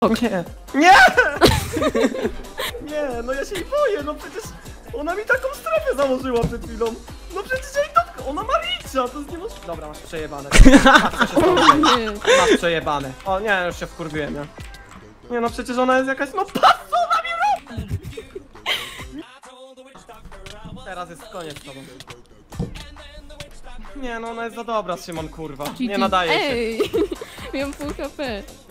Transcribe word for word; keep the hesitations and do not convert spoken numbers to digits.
Nie! Nie! Nie, no ja się jej boję, no przecież ona mi taką strefę założyła przed chwilą. No przecież ja jej dotknę, ona ma licza, to jest niemożliwe. Dobra, masz przejebane. Masz, co się stało? Nie. Masz przejebane. O nie, już się wkurwiłem, nie? Nie no, przecież ona jest jakaś, no patrz co ona mi robi! Teraz jest koniec z tobą. Nie no, ona jest za dobra, Szymon, kurwa. Nie nadaje się. Ej! Miałem pół H P.